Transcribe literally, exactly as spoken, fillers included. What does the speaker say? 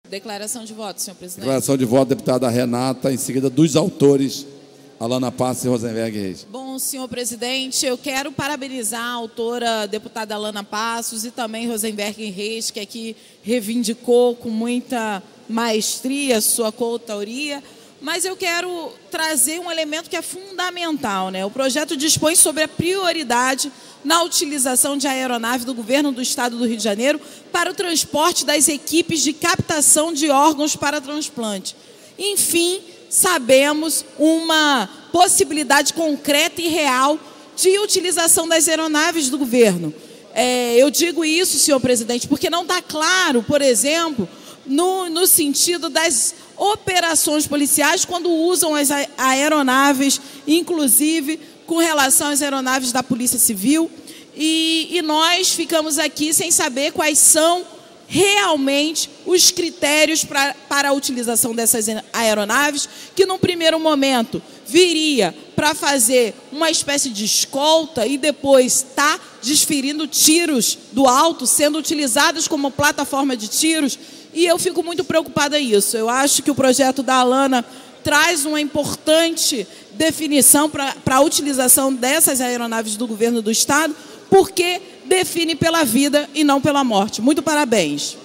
Declaração de voto, senhor presidente. Declaração de voto, deputada Renata, em seguida dos autores, Alana Passos e Rosenberg Reis. Bom, senhor presidente, eu quero parabenizar a autora, deputada Alana Passos, e também Rosenberg Reis, que aqui reivindicou com muita maestria sua coautoria, mas eu quero trazer um elemento que é fundamental, né? O projeto dispõe sobre a prioridade na utilização de aeronave do governo do Estado do Rio de Janeiro para o transporte das equipes de captação de órgãos para transplante. Enfim, sabemos uma possibilidade concreta e real de utilização das aeronaves do governo. É, eu digo isso, senhor presidente, porque não está claro, por exemplo, no, no sentido das operações policiais quando usam as aeronaves, inclusive com relação às aeronaves da Polícia Civil, e, e nós ficamos aqui sem saber quais são realmente os critérios pra, para a utilização dessas aeronaves, que num primeiro momento viria para fazer uma espécie de escolta e depois está desferindo tiros do alto, sendo utilizadas como plataforma de tiros, e eu fico muito preocupada com isso. Eu acho que o projeto da Alana traz uma importante definição para a utilização dessas aeronaves do governo do Estado, porque define pela vida e não pela morte. Muito parabéns.